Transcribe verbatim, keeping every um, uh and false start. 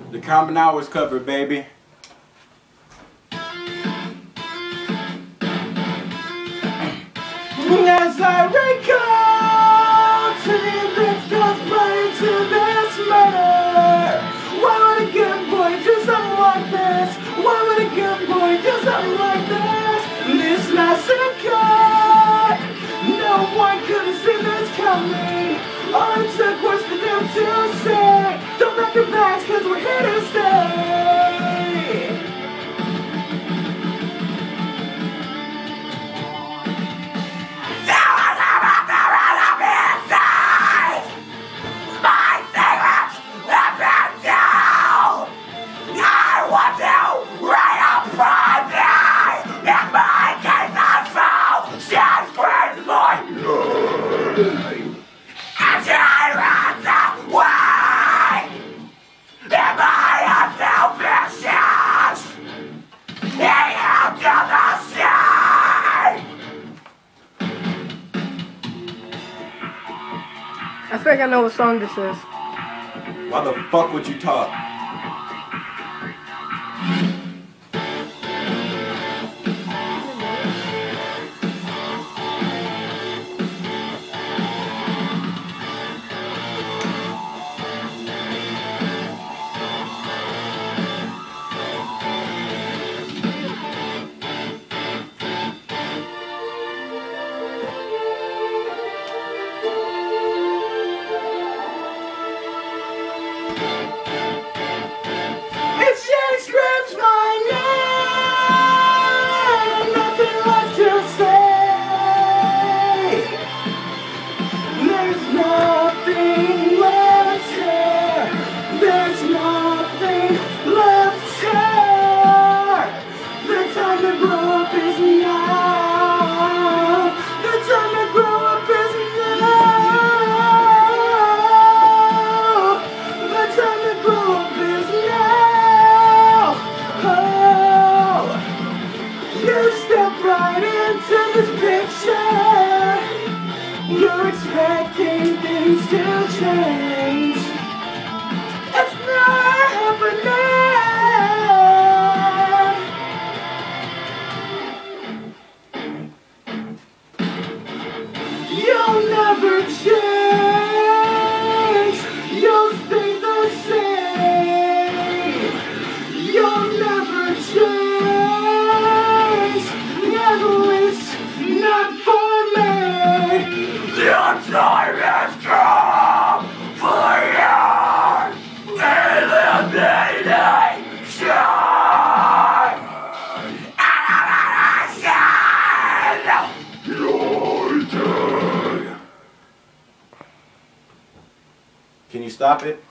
The Common Hours cover, baby. As I recall to the events that led to this murder, why would a good boy do something like this? Why would a good boy do something like this? This massacre, no one could have seen this coming. All it took was for them to say, don't back your backs, cause we're here to stay. I think I know what song this is. Why the fuck would you talk? You're expecting things to change. It's not happening. You'll never change. You'll stay the same. You'll never change. At least not for me. The time has come for your elimination. Elimination. Can you stop it?